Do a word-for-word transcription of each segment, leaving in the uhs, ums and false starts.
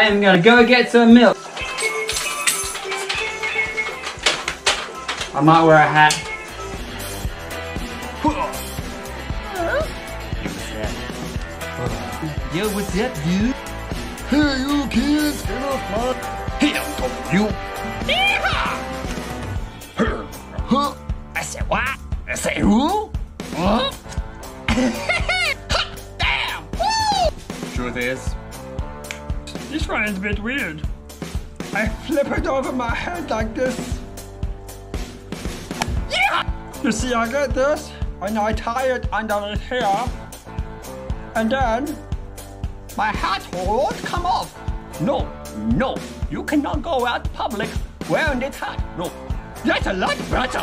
I am gonna go get some milk. I might wear a hat. Yo, what's that, dude? Hey, you kids, get off my... Here go you. Huh? I said what? I said who? Huh? Damn! Woo! Truth is, This one is a bit weird. I flip it over my head like this. Yeah! You see, I get this, and I tie it under here, and then my hat won't come off. No, no, you cannot go out public wearing this hat. No, that's a lot better.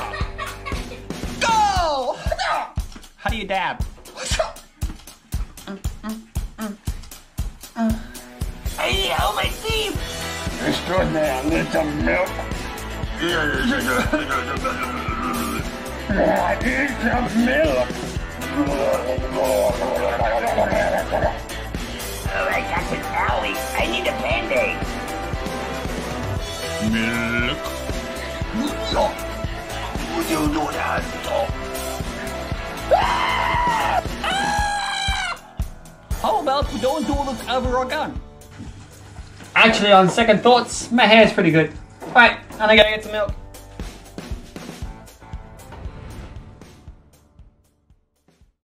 Go! How do you dab? Hey, oh my teeth! Extraordinary, I need some milk. I need some milk. Oh, I got an owie. I need a band-aid. Milk. Milk. Would you do that? How about we don't do this ever again? actually on second thoughts, my hair's pretty good. Alright, and I gotta get some milk.